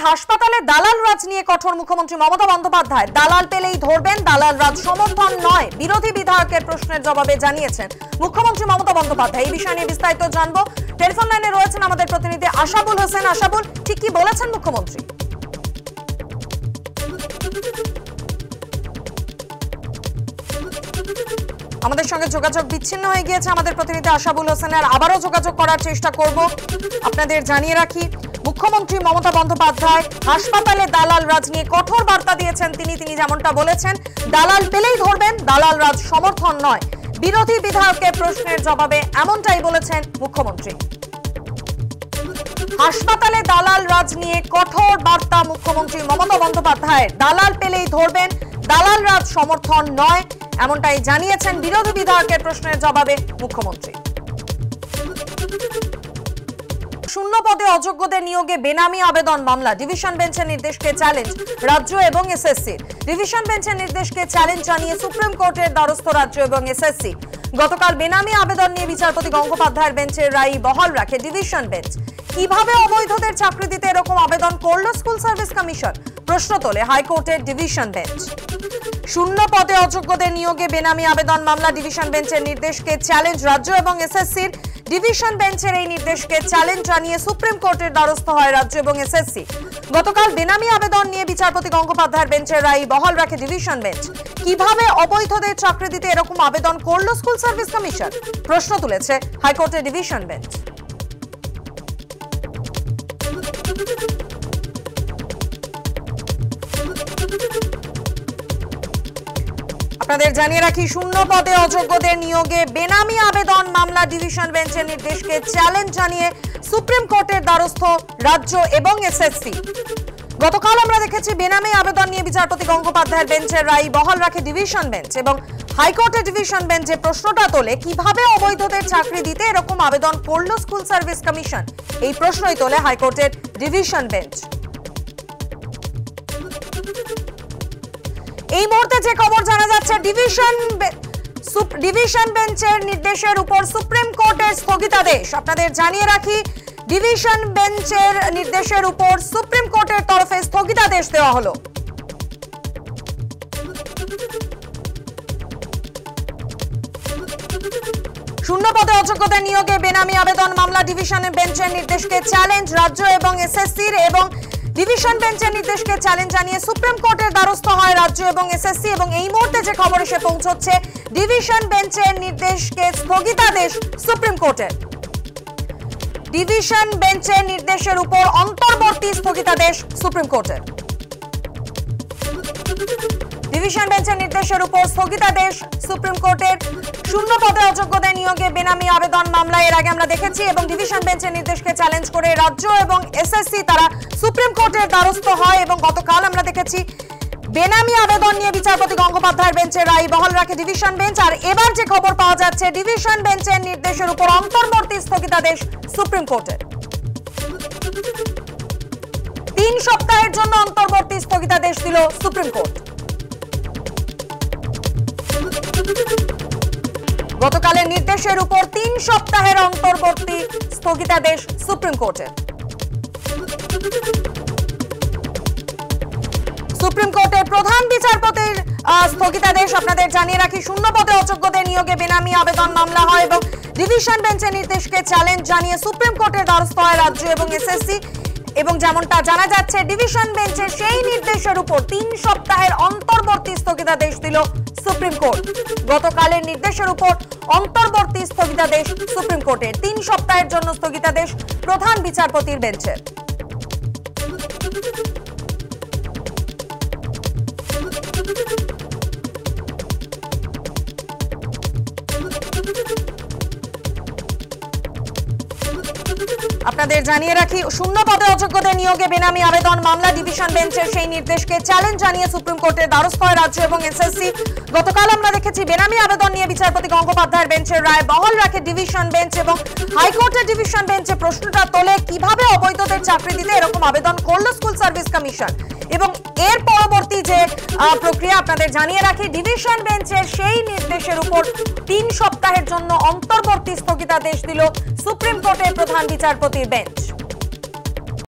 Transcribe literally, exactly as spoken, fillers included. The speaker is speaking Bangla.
হাসপাতালে দালাল রাজ নিয়ে কঠোর মুখ্যমন্ত্রী মমতা বন্দ্যোপাধ্যায়। দালাল পেলেই ধরবেন, দালাল রাজ সমর্থন নয়। বিরোধী বিধায়কের প্রশ্নের জবাবে জানিয়েছেন মুখ্যমন্ত্রী মমতা বন্দ্যোপাধ্যায়। এই বিষয় নিয়ে বিস্তারিত জানবো। টেলিফোন লাইনে রয়েছেন আমাদের প্রতিনিধি আশাবুল হোসেন। আশাবুল, ঠিক কি বলেছেন মুখ্যমন্ত্রী? আমাদের সঙ্গে যোগাযোগ বিচ্ছিন্ন হয়ে গিয়েছে আমাদের প্রতিনিধি আশাবুল হোসেনের। আবারও যোগাযোগ করার চেষ্টা করব। আপনাদের জানিয়ে রাখি, মুখ্যমন্ত্রী মমতা বন্দ্যোপাধ্যায় হাসপাতালে দালাল রাজ নিয়ে কঠোর বার্তা দিয়েছেন। তিনি তিনি যেমনটা বলেছেন, দালাল পেলেই ধরবেন, দালাল রাজ সমর্থন নয়। বিরোধী বিধায়কের প্রশ্নের জবাবে এমনটাই বলেছেন মুখ্যমন্ত্রী। হাসপাতালে দালাল রাজ নিয়ে কঠোর বার্তা মুখ্যমন্ত্রী মমতা বন্দ্যোপাধ্যায়। দালাল পেলেই ধরবেন, দালাল রাজ সমর্থন নয়, এমনটাই জানিয়েছেন বিরোধী বিধায়কের প্রশ্নের জবাবে মুখ্যমন্ত্রী। শূন্য পদে অযোগ্যদের নিয়োগে বেনামি আবেদন মামলা, ডিভিশন বেঞ্চের নির্দেশকে চ্যালেঞ্জ রাজ্য এবং এসএসসি। ডিভিশন বেঞ্চের নির্দেশকে চ্যালেঞ্জ জানিয়ে সুপ্রিম কোর্টের দ্বারস্থ রাজ্য এবং এসএসসি। গতকাল বেনামি আবেদন নিয়ে বিচারপতি গঙ্গোপাধ্যায়ের বেঞ্চের রায় বহাল রাখে ডিভিশন বেঞ্চ। কিভাবে অবৈধদের চাকরি দিতে এরকম আবেদন করল স্কুল সার্ভিস কমিশন? প্রশ্ন তোলে হাইকোর্টের ডিভিশন বেঞ্চ। শূন্য পদে অযোগ্যদের নিয়োগে বেনামি আবেদন মামলা, ডিভিশন বেঞ্চের নির্দেশকে চ্যালেঞ্জ রাজ্য এবং এসএসসির। ডিভিশন বেঞ্চের এই নির্দেশকে চ্যালেঞ্জ জানিয়ে সুপ্রিম কোর্টের দ্বারস্থ হয় রাজ্য এবং এসএসসি। গতকাল বেনামি আবেদন নিয়ে বিচারপতি গঙ্গোপাধ্যায়ের বেঞ্চের রায় বহাল রাখে ডিভিশন বেঞ্চ। কিভাবে অবৈধদের চাকরি দিতে এরকম আবেদন করল স্কুল সার্ভিস কমিশন? প্রশ্ন তুলেছে হাইকোর্টের ডিভিশন বেঞ্চ। আপনাদের জানিয়ে রাখি, শূন্য পদে অযোগ্যদের নিয়োগে বেনামি আবেদন মামলা, ডিভিশন বেঞ্চের নির্দেশকে চ্যালেঞ্জ জানিয়ে সুপ্রিম কোর্টের দ্বারস্থ রাজ্য এবং এসএসসি। গতকাল আমরা দেখেছি বেনামি আবেদন নিয়ে বিচারপতি গঙ্গোপাধ্যায়ের বেঞ্চের রায় বহাল রাখে ডিভিশন বেঞ্চ এবং হাইকোর্টের ডিভিশন বেঞ্চ যে প্রশ্নটা তোলে, কিভাবে অবৈধদের চাকরি দিতে এরকম আবেদন করল স্কুল সার্ভিস কমিশন, এই প্রশ্নই তোলে হাইকোর্টের ডিভিশন বেঞ্চ। এই মুহূর্তে যে খবর জানা যাচ্ছে, ডিভিশন ডিভিশন বেঞ্চের নির্দেশের উপর সুপ্রিম কোর্টের স্থগিতাদেশ। আপনাদের জানিয়ে রাখি, ডিভিশন বেঞ্চের নির্দেশের উপর সুপ্রিম কোর্টের তরফে স্থগিতাদেশ দেওয়া হলো। শূন্য পদে অযোগ্যদের নিয়োগে বেনামি আবেদন মামলা, ডিভিশন বেঞ্চের নির্দেশকে চ্যালেঞ্জ রাজ্য এবং এসএসসির এবং ডিভিশন বেঞ্চের নির্দেশকে চ্যালেঞ্জ জানিয়ে সুপ্রিম কোর্টের দ্বারস্থ হয় রাজ্য এবং এসএসসি। এবং এই মুহূর্তে যে খবর এসে পৌঁছচ্ছে, ডিভিশন বেঞ্চের নির্দেশকে স্থগিতাদেশ সুপ্রিম কোর্টের। ডিভিশন বেঞ্চের নির্দেশের উপর অন্তর্বর্তী স্থগিতাদেশ সুপ্রিম কোর্টের। ডিভিশন বেঞ্চের নির্দেশের উপর স্থগিতাদেশ সুপ্রিম কোর্টের। শূন্য পদে অযোগ্যদের নিয়োগে বেনামি আবেদন মামলা এর আগে আমরা দেখেছি এবং ডিভিশন বেঞ্চের নির্দেশকে চ্যালেঞ্জ করে রাজ্য এবং এসএসসি তারা সুপ্রিম কোর্টের দ্বারস্থ হয় এবং গতকাল আমরা দেখেছি বেনামি আবেদন নিয়ে বিচারপতি গঙ্গোপাধ্যায়ের বেঞ্চের রায় বহাল রাখে ডিভিশন বেঞ্চ। আর এবার যে খবর পাওয়া যাচ্ছে, ডিভিশন বেঞ্চের নির্দেশের উপর অন্তর্বর্তী স্থগিতাদেশ সুপ্রিম কোর্টের। তিন সপ্তাহের জন্য অন্তর্বর্তী স্থগিতাদেশ দিল সুপ্রিম কোর্ট। গতকালের নির্দেশের উপর তিন সপ্তাহের অন্তর্বর্তী স্থগিতাদেশ সুপ্রিম কোর্টের। সুপ্রিম কোর্টের প্রধান বিচারপতির স্থগিতাদেশ। আপনাদের জানিয়ে রাখি, শূন্য পদে অযোগ্যদের নিয়োগে বেনামি আবেদন মামলা হয় এবং ডিভিশন বেঞ্চের নির্দেশকে চ্যালেঞ্জ জানিয়ে সুপ্রিম কোর্টের দ্বারস্থ হয় রাজ্য এবং এসএসসি। এবং যেমনটা জানা যাচ্ছে, ডিভিশন বেঞ্চের সেই নির্দেশের উপর তিন সপ্তাহের অন্তর্বর্তী স্থগিতাদেশ দিল সুপ্রিম কোর্ট। গতকালের নির্দেশের উপর অন্তর্বর্তী স্থগিতাদেশ সুপ্রিম কোর্টের। তিন সপ্তাহের জন্য স্থগিতাদেশ প্রধান বিচারপতির বেঞ্চের। আপনাদের জানিয়ে রাখি, শূন্য পদে অযোগ্যদের নিয়োগে বেনামি আবেদন মামলা, ডিভিশন বেঞ্চের সেই নির্দেশকে চ্যালেঞ্জ জানিয়ে সুপ্রিম কোর্টের দ্বারস্থ হয় রাজ্য এবং এসএসসি। গতকাল আমরা দেখেছি বেনামি আবেদন নিয়ে বিচারপতি গঙ্গোপাধ্যায়ের বেঞ্চের রায় বহাল রাখে ডিভিশন বেঞ্চ এবং হাইকোর্টের ডিভিশন বেঞ্চে প্রশ্নটা তোলে, কিভাবে অবৈধদের চাকরি দিতে এরকম আবেদন করল স্কুল সার্ভিস কমিশন। এবং এর পরবর্তী যে প্রক্রিয়া আপনাদের জানিয়ে রাখি, ডিভিশন বেঞ্চের সেই নির্দেশের উপর তিন সপ্তাহের জন্য অন্তর্বর্তী স্থগিতাদেশ দিল সুপ্রিম কোর্টের প্রধান বিচারপতির বেঞ্চ।